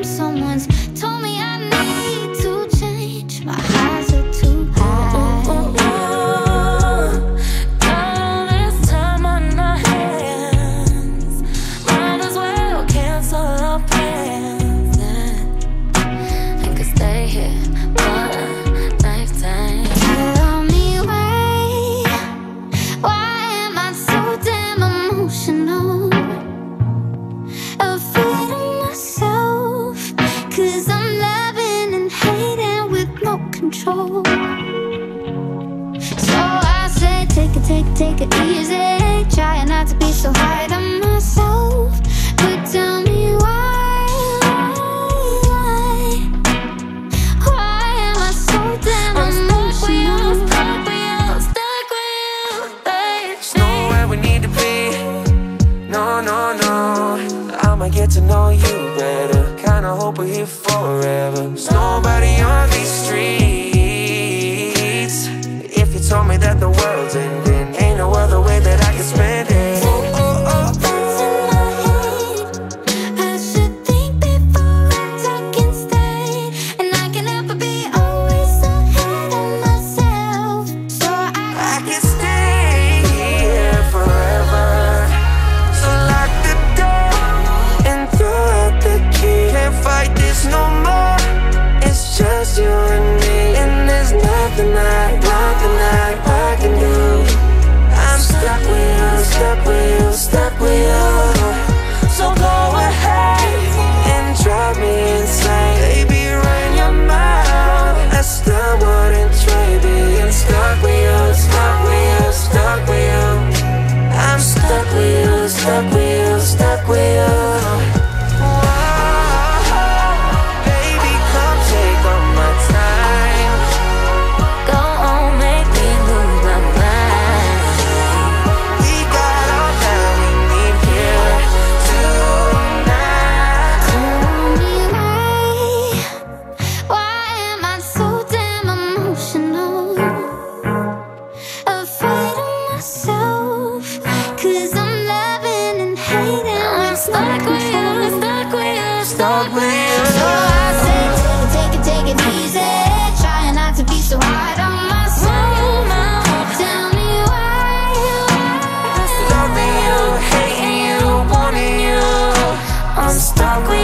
Someone's told me I need to change. My highs are too high. All this time on our hands, might as well cancel our plans. I could stay here for a lifetime. Tell me why am I so damn emotional? Afraid of myself, 'cause I'm loving and hating with no control. So I say take it easy, trying not to be so hard on myself. But tell me why am I so damn emotional? Stuck with you, baby. It's nowhere we need to be. No, no, no, I'ma get to know you better. Kinda hope we're here forever. There's nobody on these streets. If you told me that the world's ending, ain't no other way that I can spend it. Oh, oh, oh, Thoughts in my head, I should think before I talk instead. And I can never be always ahead of myself. So I can stay here forever. So lock the door and throw out the key. Can't fight this no more. It's just you and me, and there's nothing I can do. I'm stuck with you, stuck with you, stuck with you. So go ahead and drive me insane. Baby, run your mouth. I still wouldn't trade being stuck with you, stuck with you, stuck with you. I'm stuck with you, stuck with you, stuck with you. Baby, come take all my time. go on, make me lose my mind. We got all that we need here tonight. Tell me why am I so damn emotional? Afraid of myself, 'cause I'm loving and hating. I'm stuck with you, stuck with you, Stuck with you. So I say take it easy, trying not to be so hard on myself. Tell me Loving you, hating you, wanting you. I'm stuck with